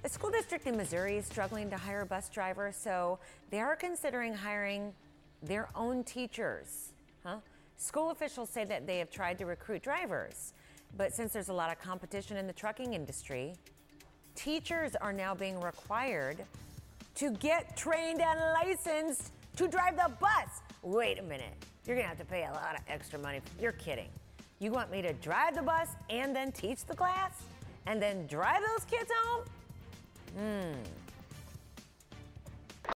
A school district in Missouri is struggling to hire bus drivers, so they are considering hiring their own teachers. School officials say that they have tried to recruit drivers, but since there's a lot of competition in the trucking industry, teachers are now being required to get trained and licensed to drive the bus. Wait a minute, you're gonna have to pay a lot of extra money. You're kidding. You want me to drive the bus and then teach the class? And then drive those kids home?